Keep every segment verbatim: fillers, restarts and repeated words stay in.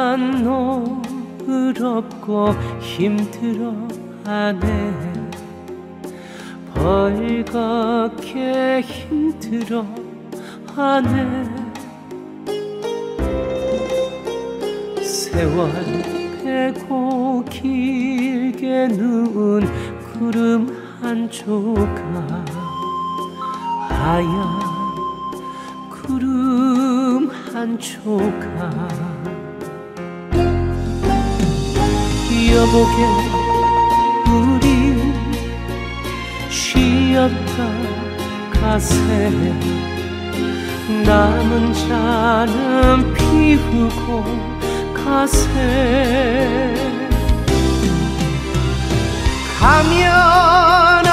난 노을없고 힘들어하네. 벌겋게 힘들어하네. 세월 빼고 길게 누운 구름 한 조각, 하얀 구름 한 조각. 여보게 우리 쉬었다 가세. 남은 잔은 피우고 가세. 가면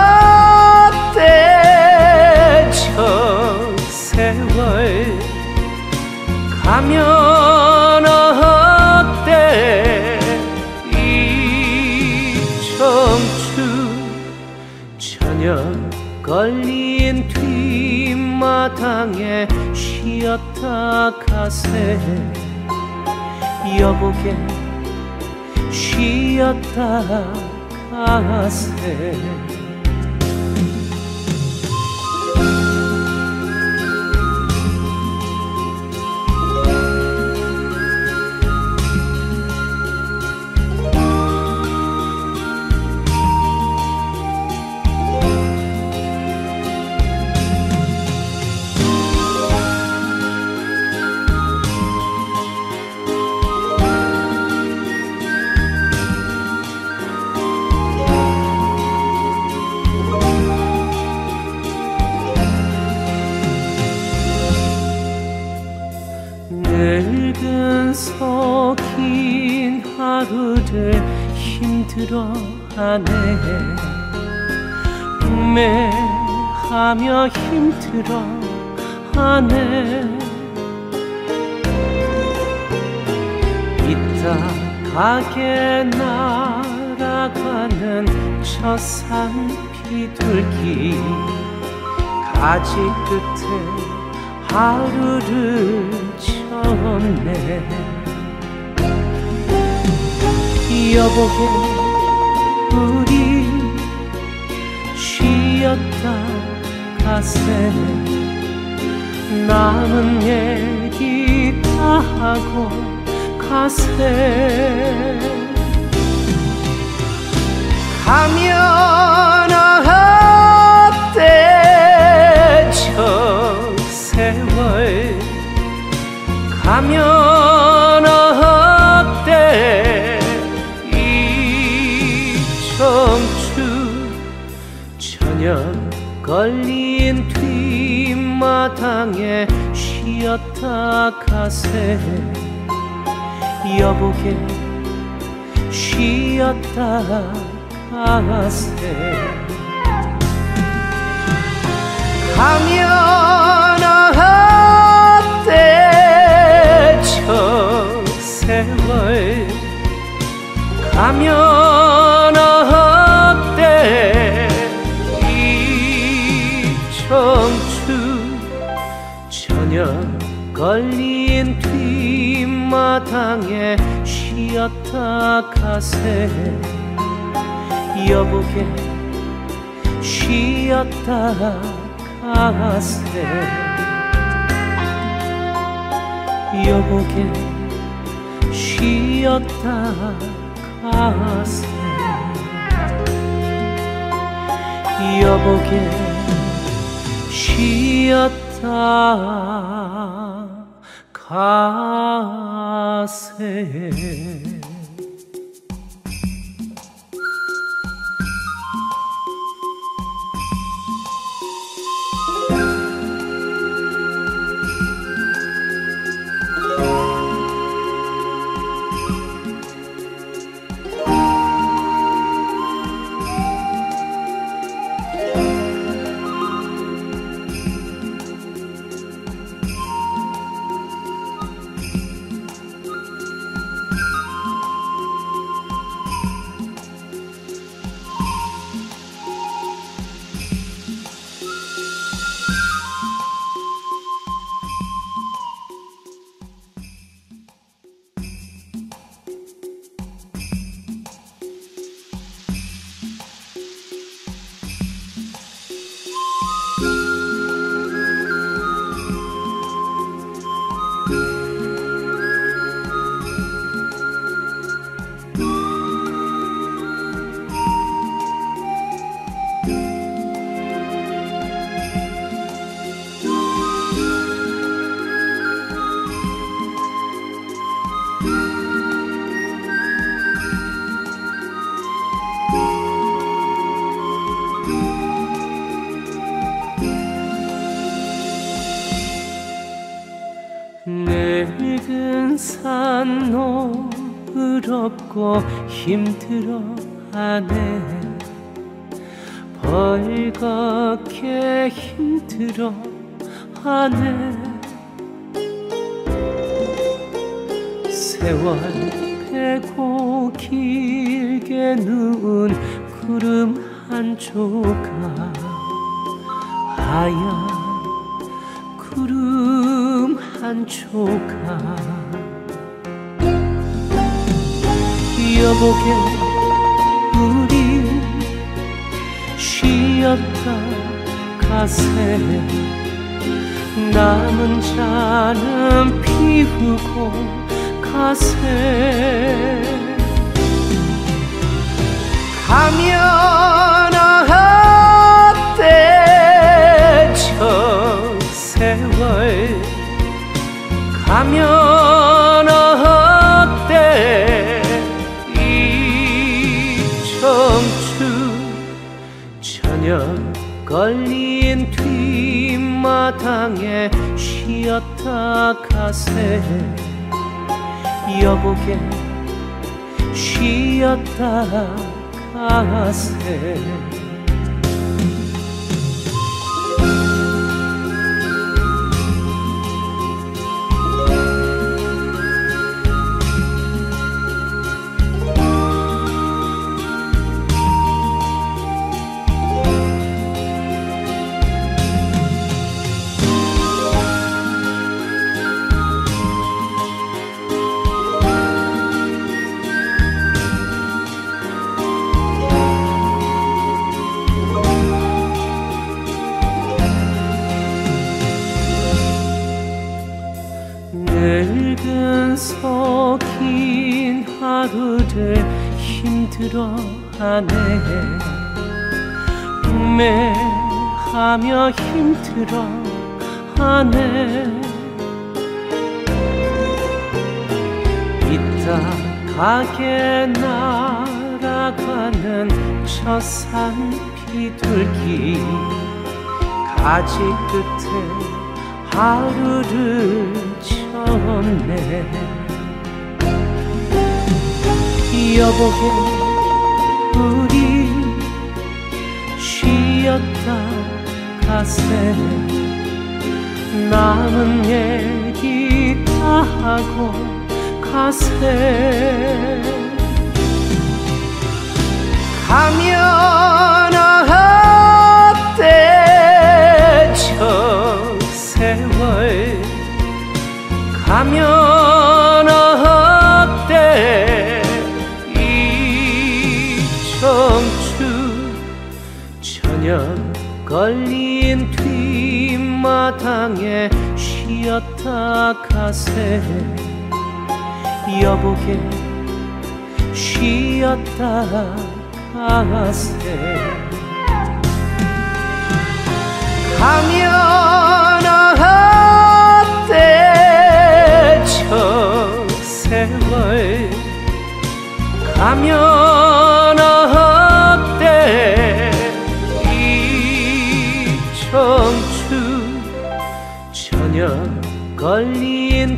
어때 저 세월. 가면 어때 이 청춘. 저녁 걸린 뒷마당에 쉬었다 가세. 여보게 쉬었다 가세. 늙은 속인 하루를 힘들어하네. 매하며 힘들어하네. 이따 가게 날아가는 저 산 비둘기. 가지 끝에 하루를 쳤네. 여보게 우리 쉬었다 가세. 남은 얘기 다 하고 가세. 가면 어때 저 세월. 가면 어때 이 청춘. 저녁 걸린 뒷마당에 쉬었다 가세. 여보게 쉬었다 가세. 가면 어때 저 세월. 가면 어때 이 청춘. 저녁 걸린 뒷마당에 쉬었다 가세. 여보게 쉬었다 가세. 여보게 쉬었다 가세. 여보게 쉬었다 가세. 부끄럽고 힘들어하네. 벌겋게 힘들어하네. 세월 빼고 길게 누운 구름 한 조각, 하얀 구름 한 조각. 여보게 우리 쉬었다 가세. 남은 잔은 피우고 가세. 가면 어때 저 세월. 가면 어때 이 청춘. 저녁 걸린 뒷마당에 쉬었다 가세. 여보게 쉬었다 가세. 늙은 속인 하루를 힘들어하네. 매하며 힘들어하네. 이따 가게 날아가는 저 산 비둘기. 가지 끝에 하루를 쳤네. 여보게 우리 쉬었다 가세. 남은 얘기 다 하고 가세. 가면 어때 저 세월. 가면 어때 이 청춘. 저녁 걸린 뒷마당에 쉬었다 가세. 여보게 쉬었다 가세. 가면 어때 저 세월. 가면 어때 이 청춘. 저녁 걸린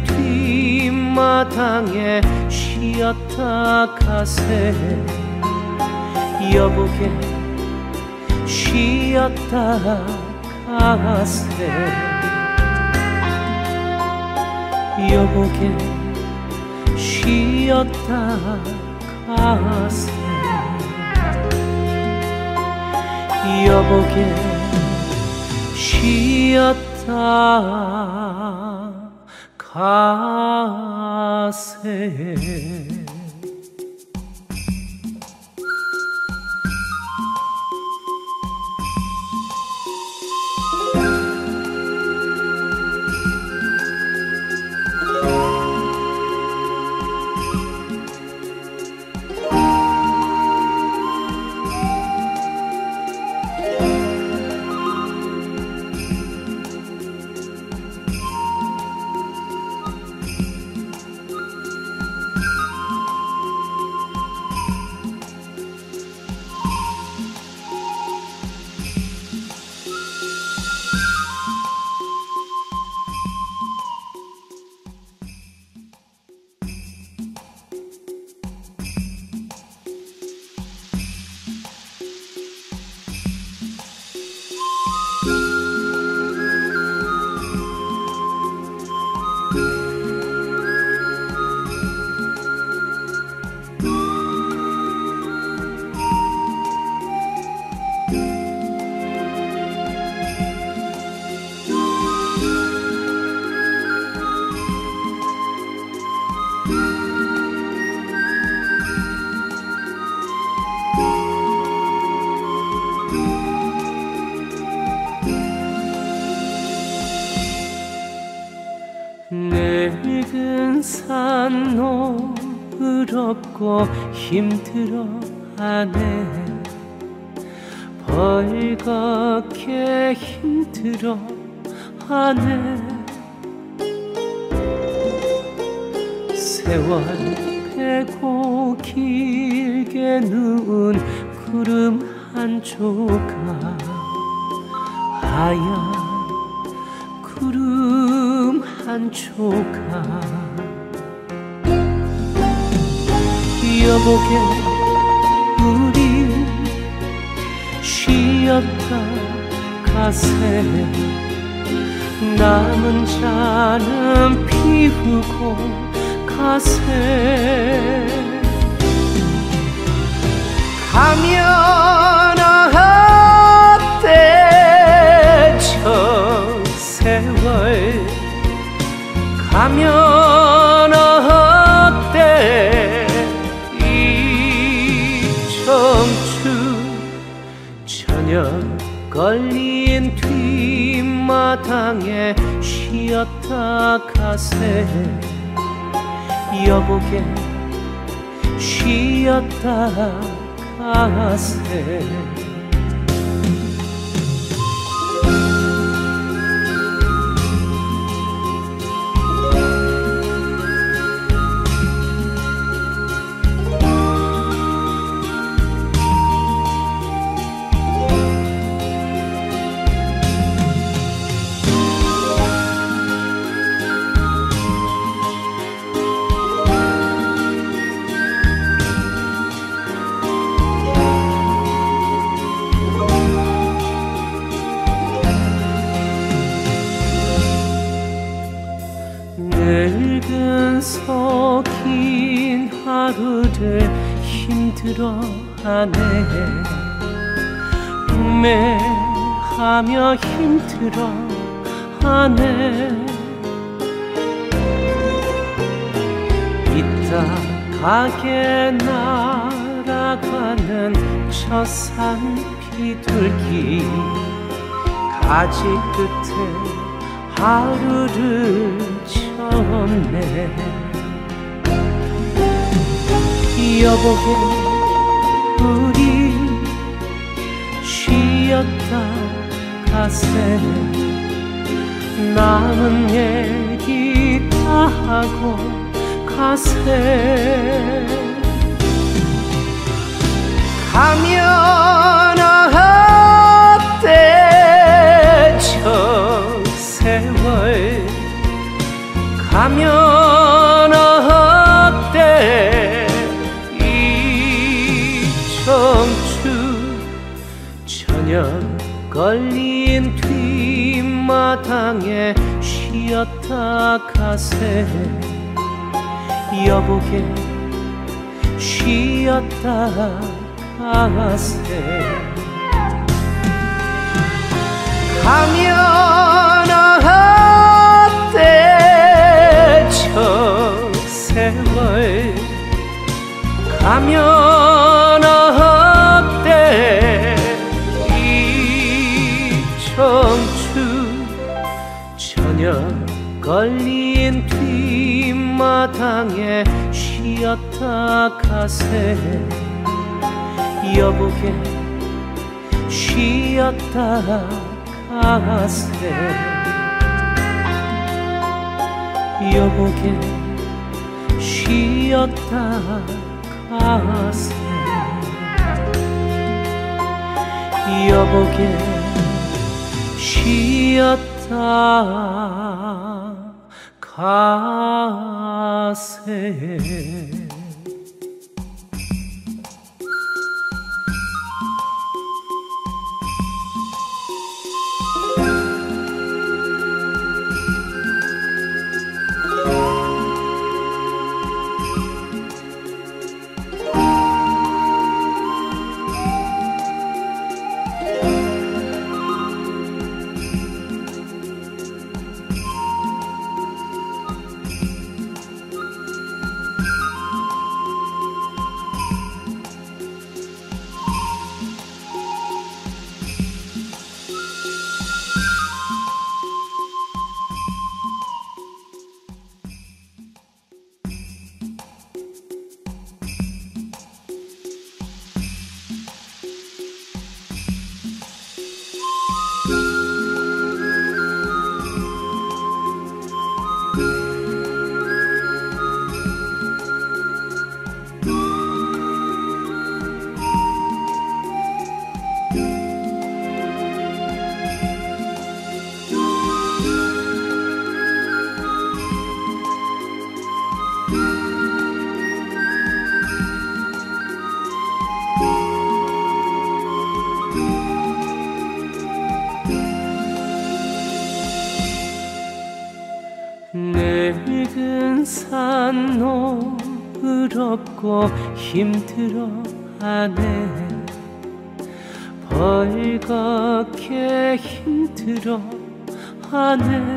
뒷마당에 쉬었다 가세. 여보게 쉬었다 가세. 여보게 쉬었다 가세. 여보게 쉬었다 가세. 난 노을 없고 힘들어하네. 벌겋게 힘들어하네. 세월 빼고 길게 누운 구름 한 조각, 하얀 구름 한 조각. 여보게 우리 쉬었다 가세. 남은 잔은 피우고 가세. 가면 어때 저 세월. 가면 어때 이 청춘. 저녁 걸린 뒷마당에 쉬었다 가세. 여보게 쉬었다 가세. 늙은 속인 하루를 힘들어하네. 매하며 힘들어하네. 이따 가게 날아가는 저 산 비둘기. 가지 끝에 하루를 쳤네. 여보게 우리 쉬었다 가세. 남은 얘기 다 하고 가세. 가면 어때 저 세월. 가면 어때 이 청춘. 저녁 걸린 뒷마당에 쉬었다 가세. 여보게 쉬었다 가세. 가면 어때 저 세월. 가면 어때 이 청춘. 저녁 걸린 뒷마당에 쉬었다 가세. 여보게 쉬었다 가세. 여보게 쉬었다 가세. 여보게 쉬었다 가세. 산 노을 없고 힘들어하네. 벌겋게 힘들어하네.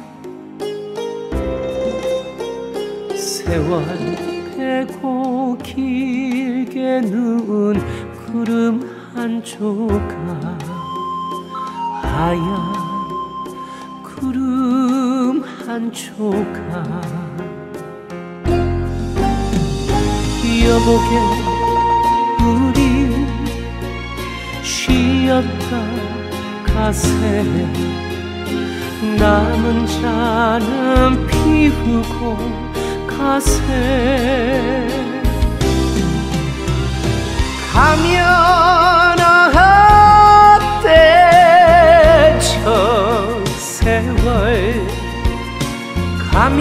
세월 빼고 길게 누운 구름 한 조각, 하얀 구름 한 조각. 여보게 우리 쉬었다 가세. 남은 잔은 피우고 가세. 가면 어때 저 세월. 가면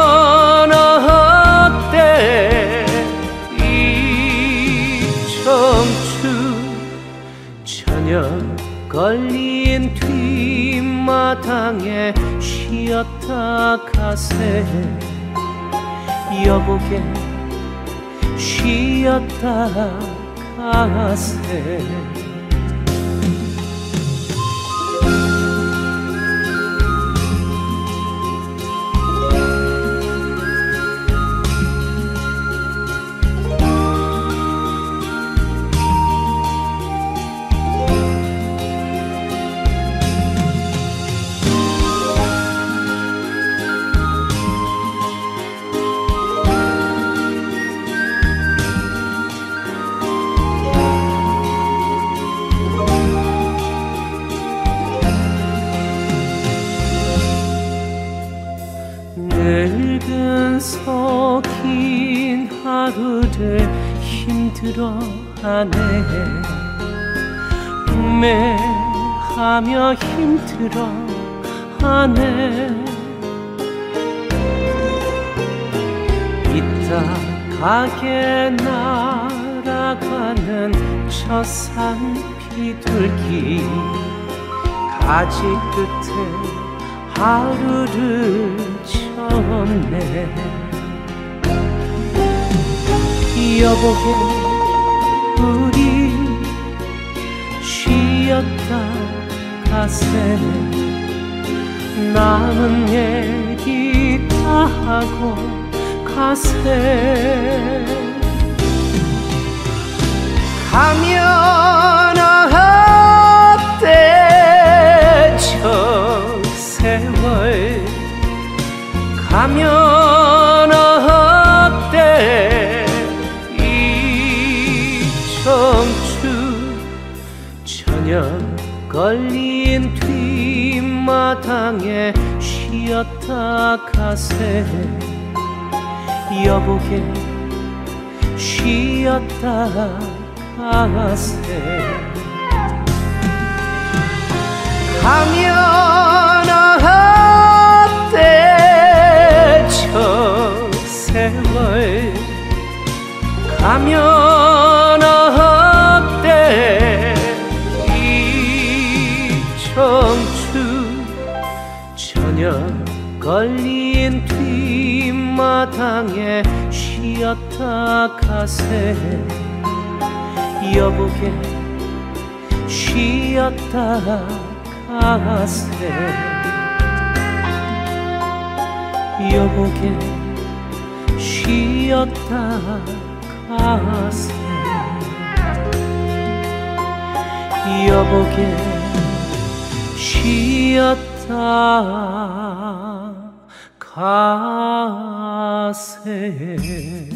어때 이 청춘. 저녁 걸린 뒷마당에 쉬었다 가세. 여보게 쉬었다 가세. 늙은 속인 하루를 힘들어하네. 매하며 힘들어하네. 이따 가게 날아가는 저 산 비둘기. 가지 끝에 하루를 쳤네. 여보게 우리 쉬었다 가세. 남은 얘기 다 하고 가세. 가면 어때 저 세월. 가면 어때 이 청춘. 저녁 걸린 뒷마당에 쉬었다 가세. 여보게 쉬었다 가세. 가면 어때 저 세월. 가면 어때 이 청춘. 저녁 걸린 뒷마당에 쉬었다 가세. 여보게 쉬었다 가세. 여보게 쉬었다 가세. 여보게 쉬었다 가세.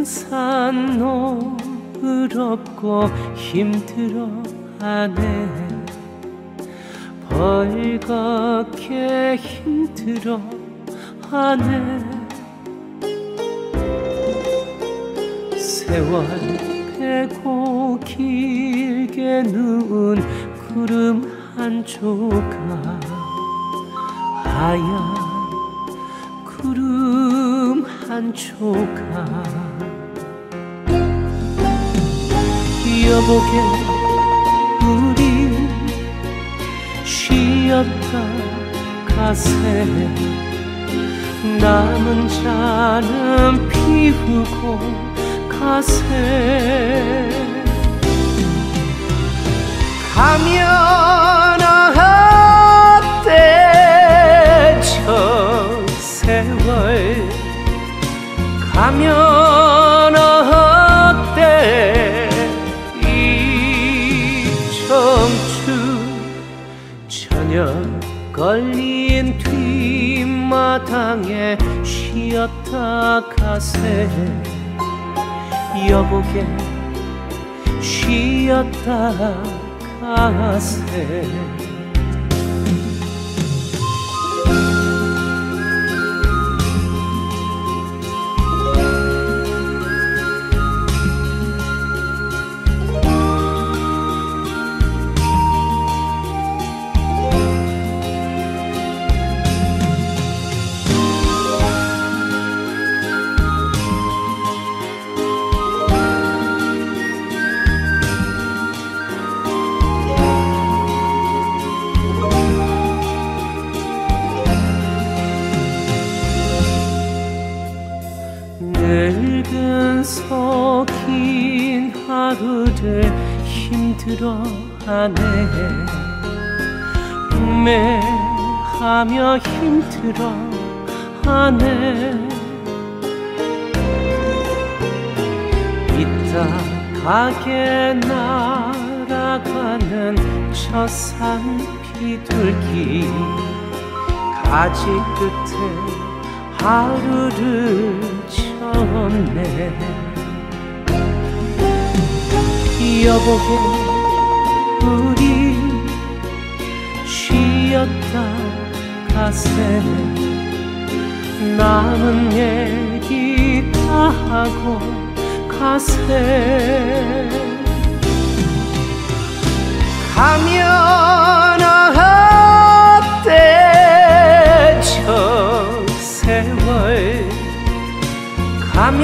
푸른 산 노을없고 힘들어하네. 벌겋게 힘들어하네. 세월 빼고 길게 누운 구름 한 조각, 하얀 구름 한 조각. 여보게 우리 쉬었다 가세. 남은 잔은 피우고 가세. 가면 어때 저 세월. 가면 어때 이 청춘. 저녁 걸린 뒷마당에 쉬었다 가세. 여보게 쉬었다 가세. 늙은 속인 하루를 힘들어하네. 매하며 힘들어하네. 이따 가게 날아가는 저 산 비둘기. 가지 끝에 하루를 쳤네. 여보게 우리 쉬었다 가세. 남은 얘기 다 하고 가세. 가면 어때 저 세월. 가면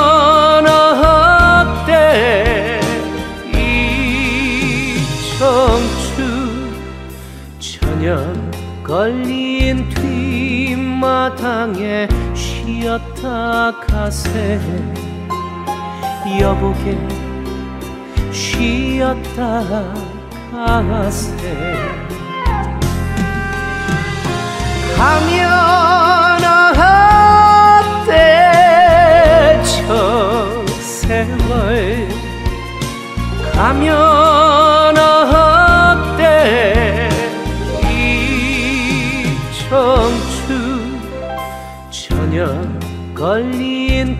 어때 이 청춘. 저녁 걸린 뒷마당에 쉬었다 가세. 여보게 쉬었다 가세. 가면 어때 저 세월. 가면 어때 이 청춘. 저녁 걸린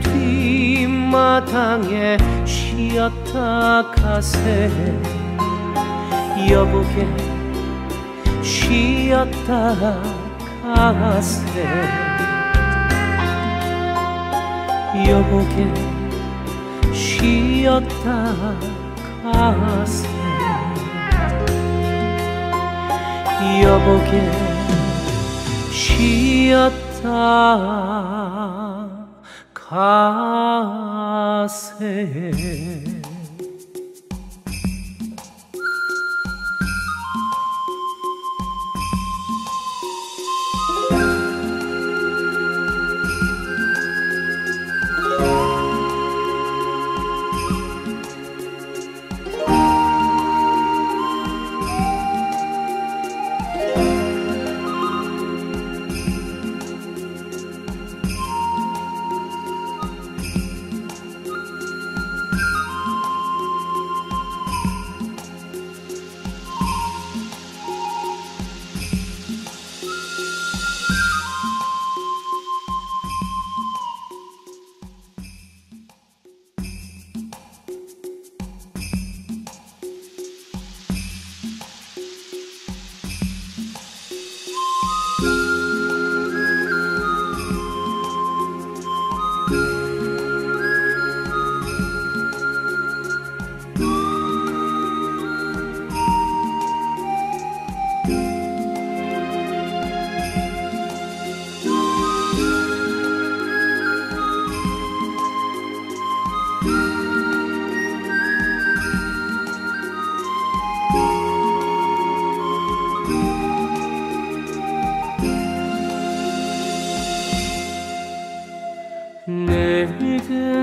뒷마당에 쉬었다 가세. 여보게 쉬었다 가세. 여보게 쉬었다 가세. 여보게 쉬었다 가세.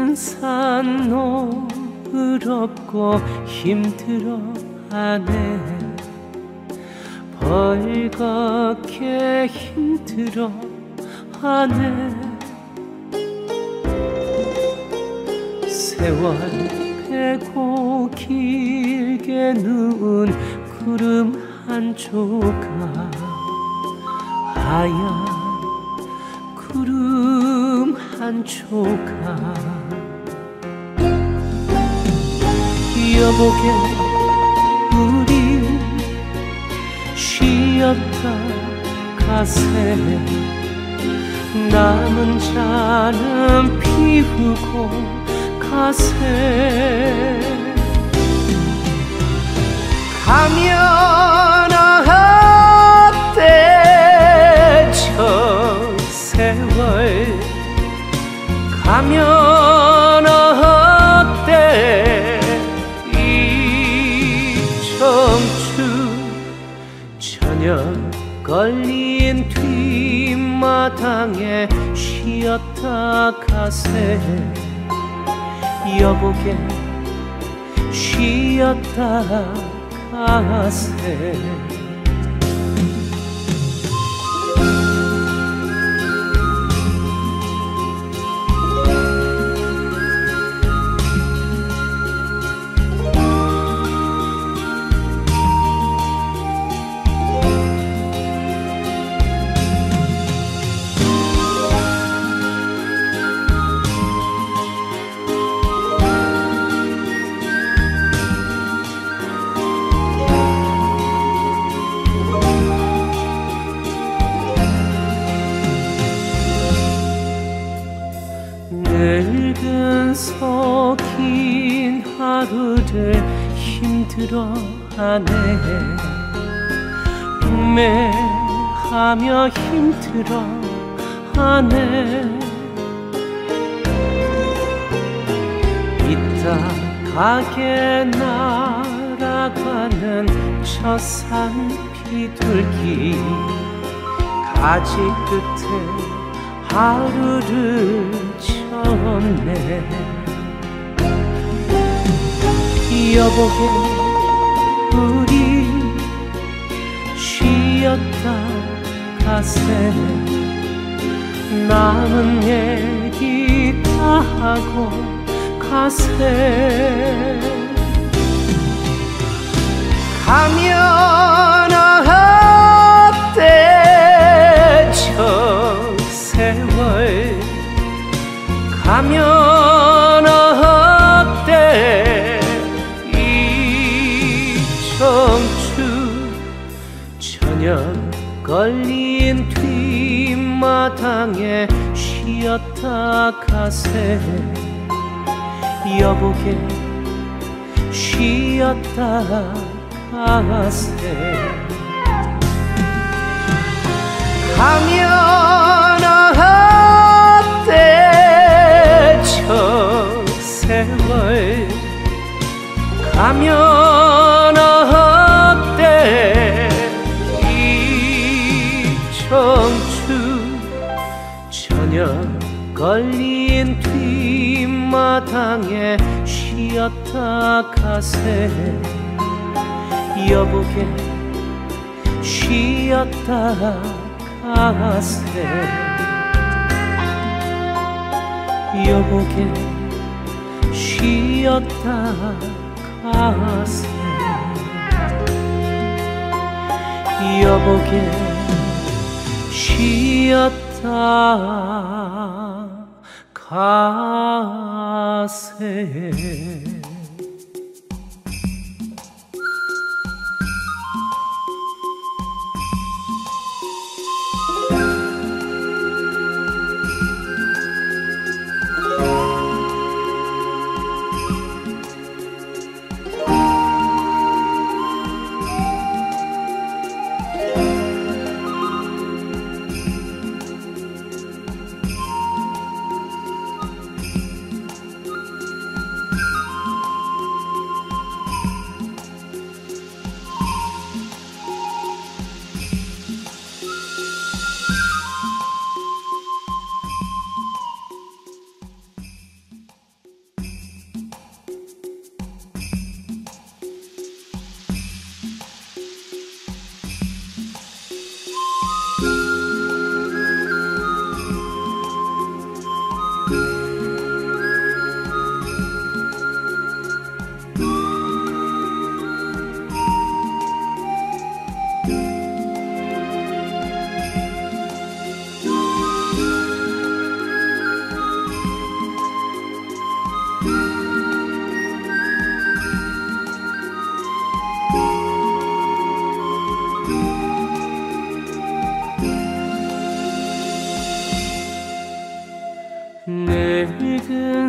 푸른 산 노을없고 힘들어하네. 벌겋게 힘들어하네. 세월 빼고 길게 누운 구름 한 조각, 하얀 구름 한 조각. 여보게 우리 쉬었다 가세. 남은 잔은 피우고 가세. 가면 어때 저 세월. 가면 어때 이 청춘. 저녁 걸린 뒷마당에 쉬었다 가세. 여보게 쉬었다 가세. 늙은 속인 하루를 힘들어하네. 매하며 힘들어하네. 이따 가게 날아가는 저 산 비둘기. 가지 끝에 하루를 쳤네. 여보게 우리 쉬었다 가세. 남은 얘기 다 하고 가세. 가면 어때 저 세월. 가면 어때 이 청춘. 저녁 걸린 뒷마당에 쉬었다 가세. 여보게 쉬었다 가세. 가면 어때 저 세월. 가면 어때 이 청춘. 저녁 걸린 뒷마당에 쉬었다 가세. 여보게 쉬었다 가세. 여보게 쉬었다 가세. 여보게 쉬었다 가세.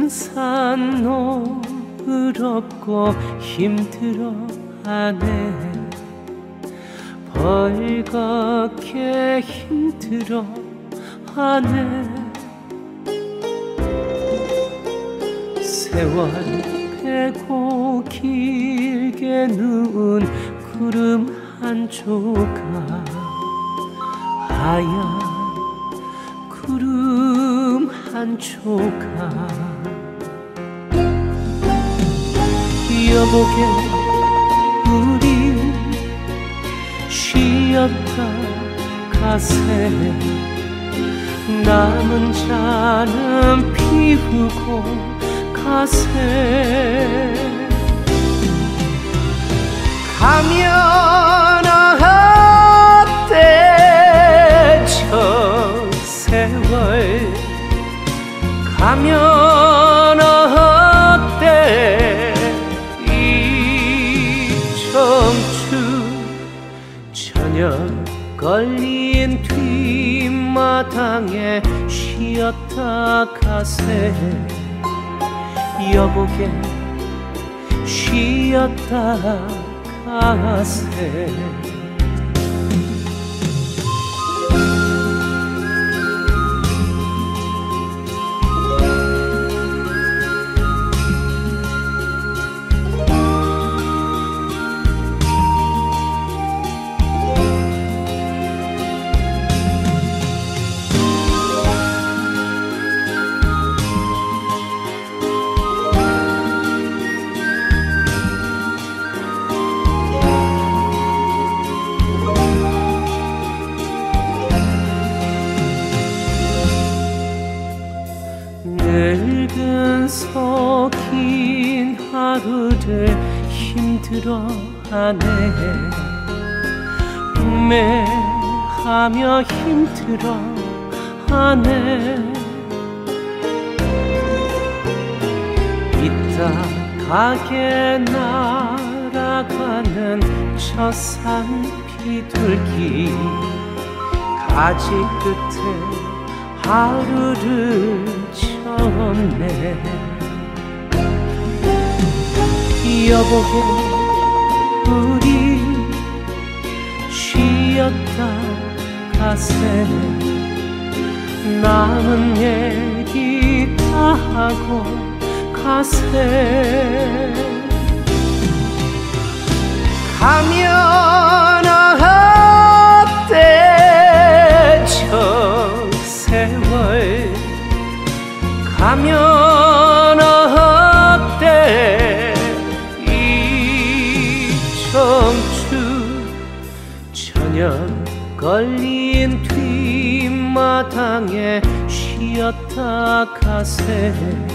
산 노을없고 힘들어하네. 벌겋게 힘들어하네. 세월 빼고 길게 누운 구름 한 조각, 하얀 구름 한 조각. 여보게 우리 쉬었다 가세. 남은 잔은 피우고 가세. 가면 어때 저 세월. 가면 어때 이 청춘. 저녁 걸린 뒷마당에 쉬었다 가세. 여보게 쉬었다 가세. 늙은 속인 하루를 힘들어하네. 매하며 힘들어하네. 이따 가게 날아가는 저 산 비둘기. 가지 끝에 하루를 쳤네. 여보게 우리 쉬었다 가세. 남은 얘기 다 하고 가세. 가면 어때 저 세월. 가면 어때 이 청춘. 저녁 걸린 뒷마당에 쉬었다 가세.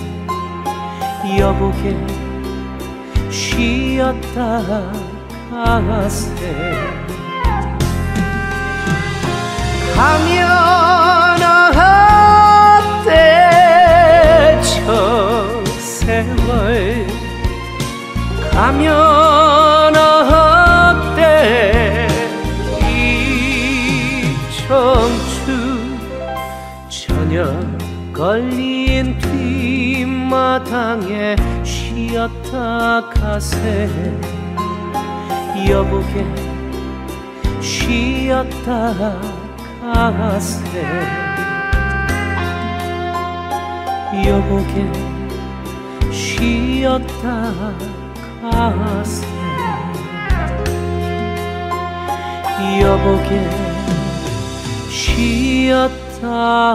여보게 쉬었다 가세. 가면 어때 저 세월. 가면 어때 이 청춘. 저녁 걸린 뒷마당에 쉬었다 가세. 여보게 쉬었다 가세. 여보게 쉬었다 가세. 여보게 쉬었다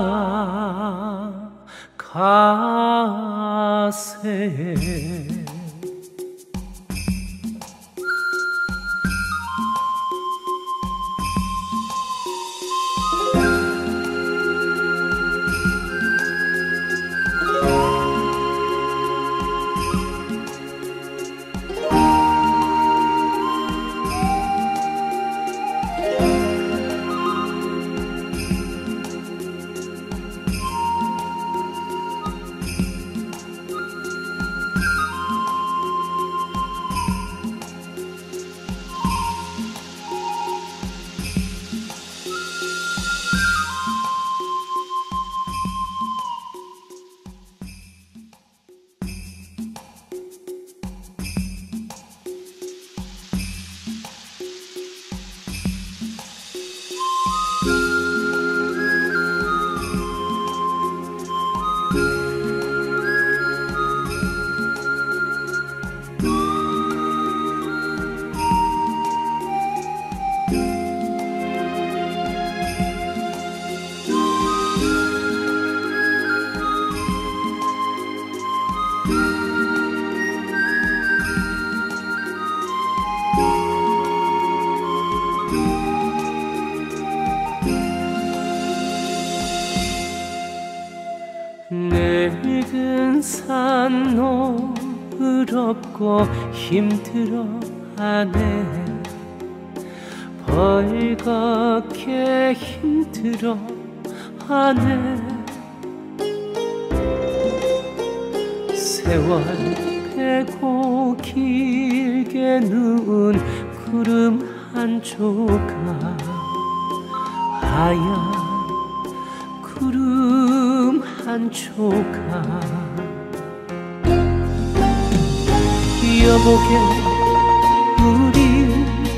가세. 늙은 산 노을없고 힘들어하네. 벌겋게 힘들어하네. 세월 빼고 길게 누운 구름 한 조각, 하얀 구름 한 조각. 여보게 우리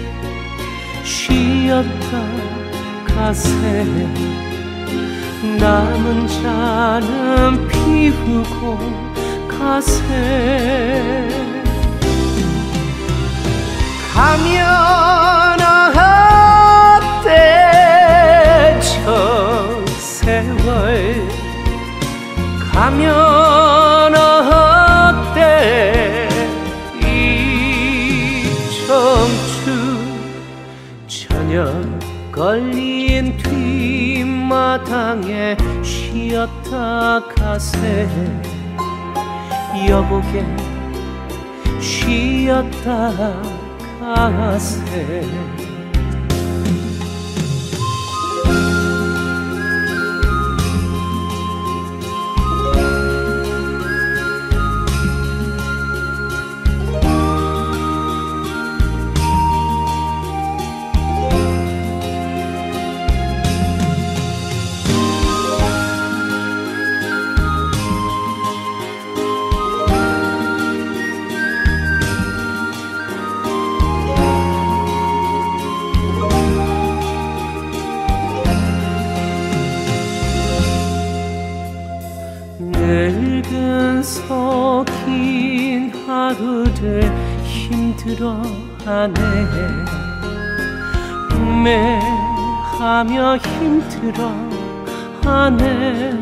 쉬었다 가세. 남은 잔은 피우고 가세. 가면 어때 저 세월. 가면 어때 이 청춘. 저녁 걸린 뒷마당에 쉬었다 가세. 여보게 쉬었다 가세. 늙은 속인 하루를 힘들어하네. 매하며 힘들어하네.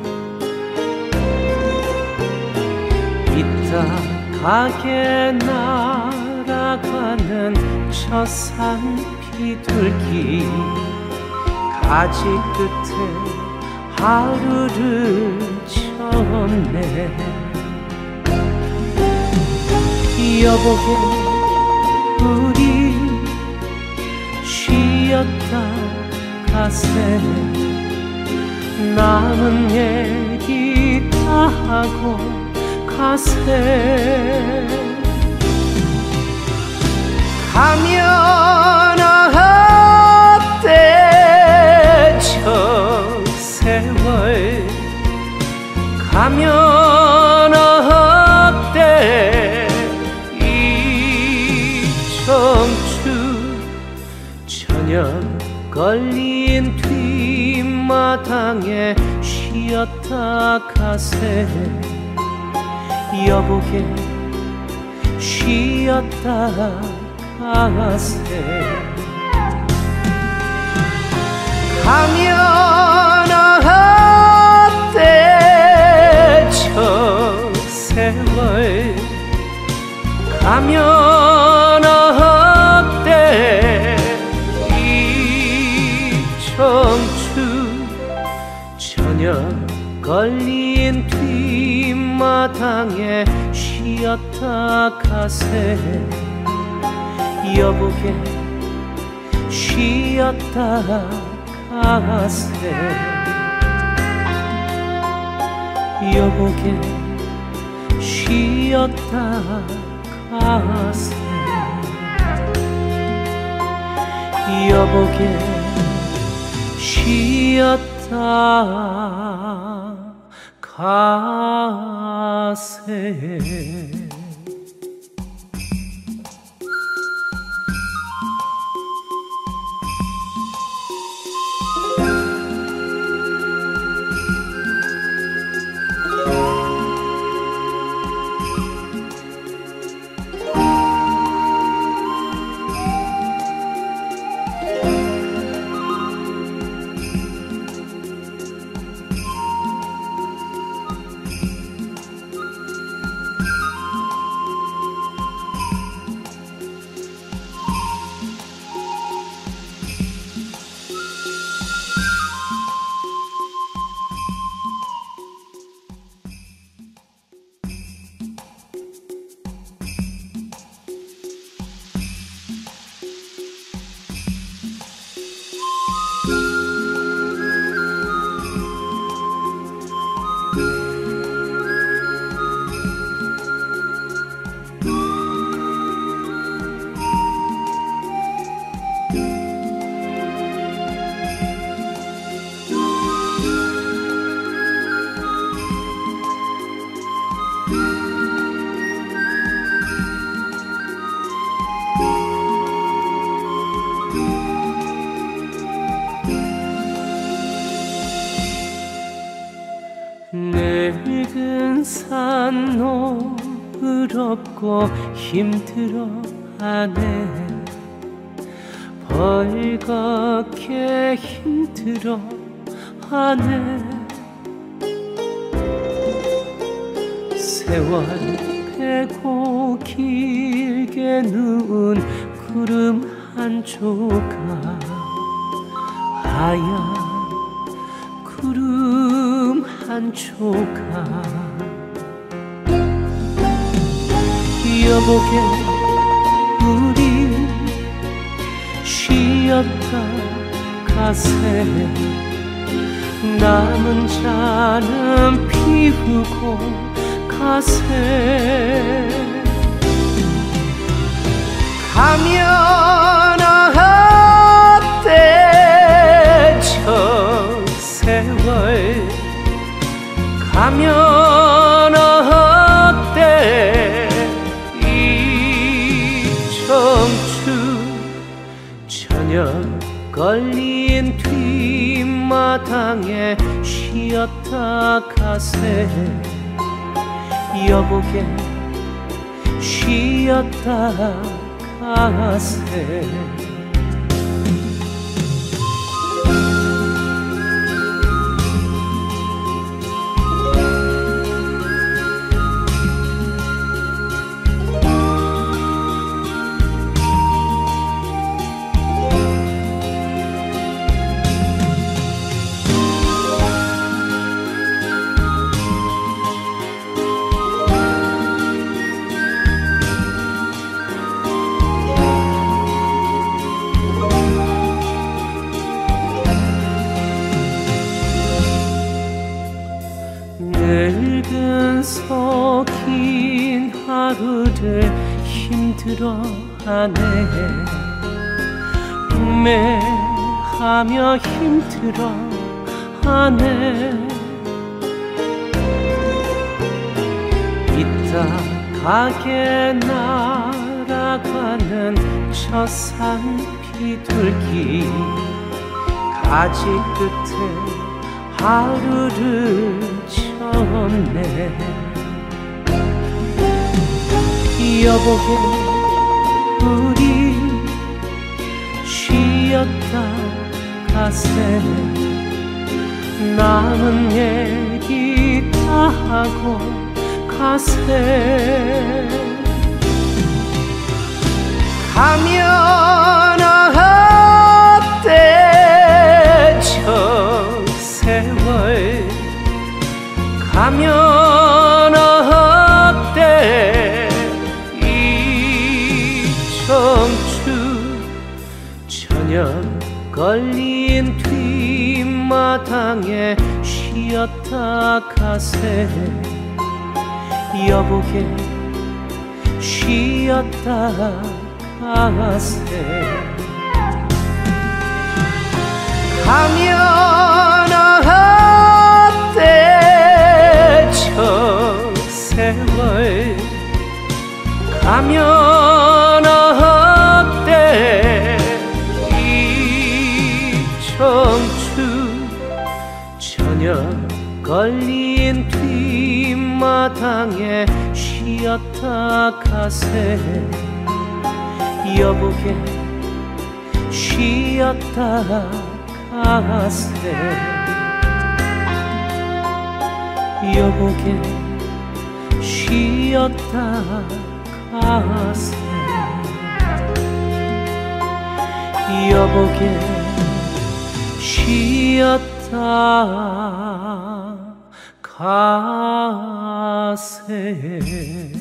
이따 가게 날아가는 저 산 비둘기. 가지 끝에 하루를 쳤네. 여보게 우리 쉬었다 가세. 남은 얘기 다 하고 가세. 가면 어때 저 세월. 가면 어때 이 청춘. 저녁 걸린 뒷마당에 쉬었다 가세. 여보게 쉬었다 가세. 가면 어때 저 세월. 가면 어때 이 청춘. 저녁 걸린 뒷마당에 쉬었다 가세. 여보게 쉬었다 가세. 여보게 쉬었다 가세. 여보게 쉬었다 가세. 푸른 산 노을없고 힘들어하네. 벌겋게 힘들어하네. 세월 빼고 길게 누운 구름 한 조각, 하얀 구름 한 조각. 여보게 우리 쉬었다 가세. 남은 잔은 피우고 가세. 가면 어때 저 세월. 가면 어때 이 청춘. 저녁 걸린 뒷마당에 쉬었다 가세. 여보게 쉬었다 가세. 늙은 속인 하루를 힘들어하네. 매하며 힘들어하네. 이따 가게 날아가는 저 산 비둘기. 가지 끝에 하루를 쳤네. 여보게 우리 쉬었다 가세. 남은 얘기 다 하고 가세. 가면 어때 저 세월. 가면 어때 이 청춘. 저녁 걸린 뒷마당에 쉬었다 가세. 여보게 쉬었다 가세. 가면 어때 저 세월. 가면 어때 이 청춘. 저녁 걸린 뒷마당에 쉬었다 가세. 여보게 쉬었다 가세. 여보게 쉬었다 가세. 여보게 쉬었다 가세.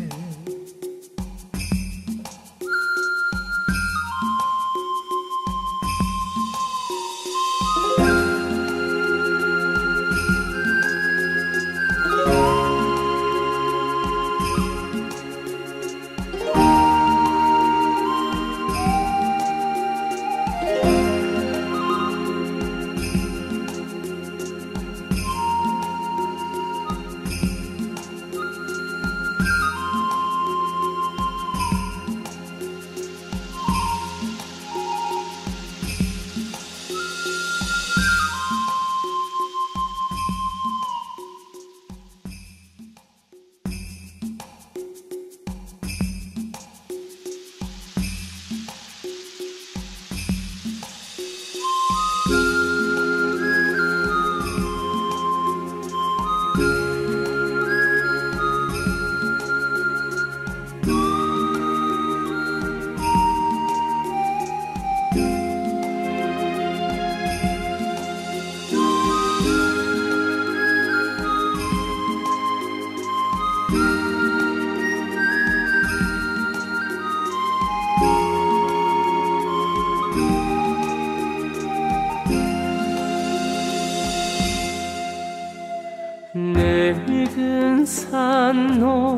늙은 산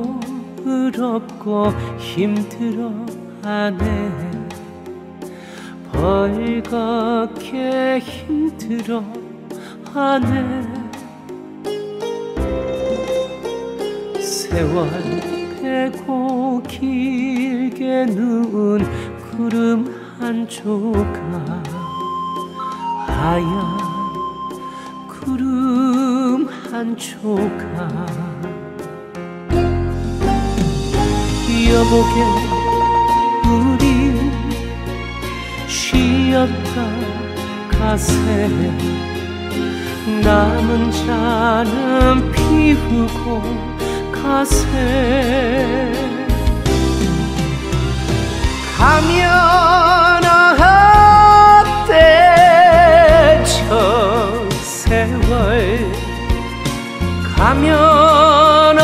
노을없고 힘들어하네. 벌겋게 힘들어하네. 세월 빼고 길게 누운 구름 한 조각, 하얀 구름 한 조각. 여보게 우리 쉬었다 가세. 남은 잔은 피우고 가세. 가면 어때 저 세월. 가면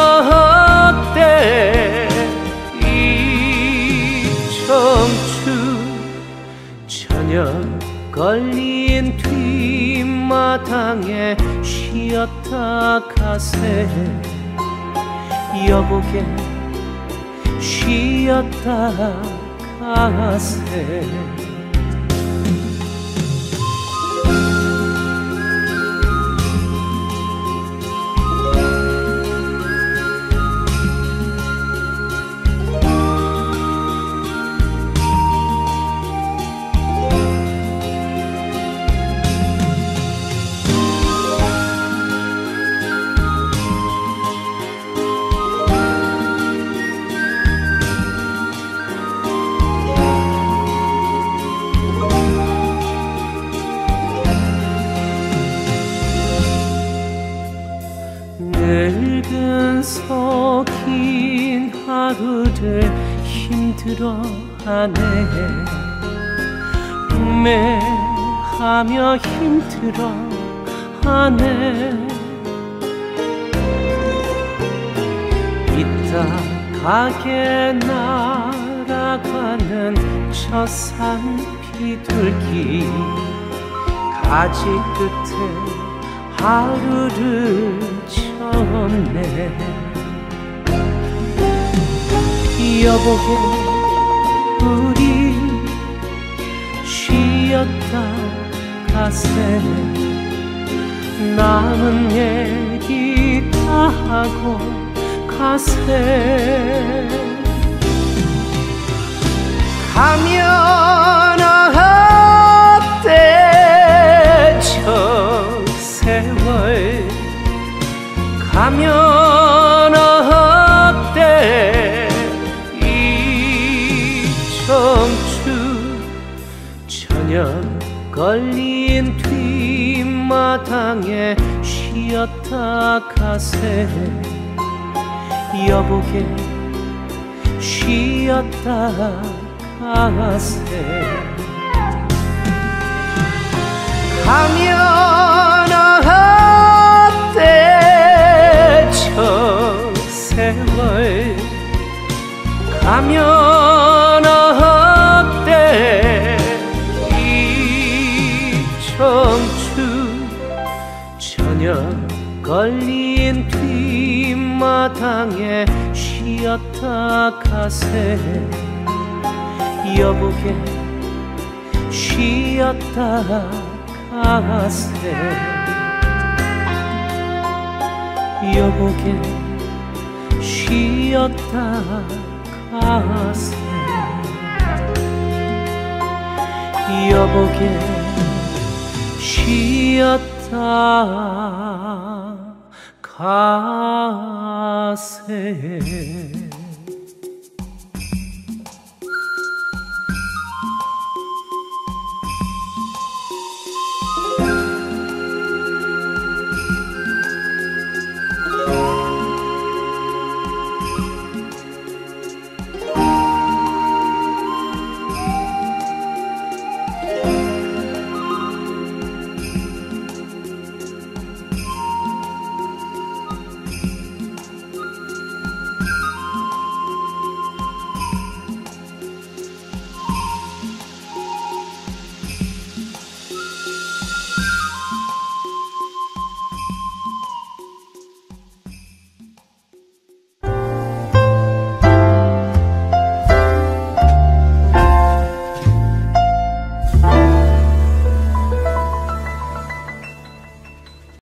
어때 이 청춘. 저녁 걸린 뒷마당에 쉬었다 가세. 여보게 쉬었다 가세. 늙은 속인 하루를 힘들어하네. 매하며 힘들어하네. 이따 가게 날아가는 저 산 비둘기. 가지 끝에 하루를 쳤네. 여보게 우리 쉬었다 가세. 남은 얘기 다 하고 가세. 가면 어때 저 세월. 가면 어때 이 청춘. 저녁 걸린 뒷마당에 쉬었다 가세. 여보게 쉬었다 가세. 가면 어때 저 세월. 가면 어때 이 청춘. 저녁 걸린 뒷마당에 쉬었다 가세. 여보게 쉬었다 가세. 여보게 쉬었다 가세. 여보게 쉬었다 가세.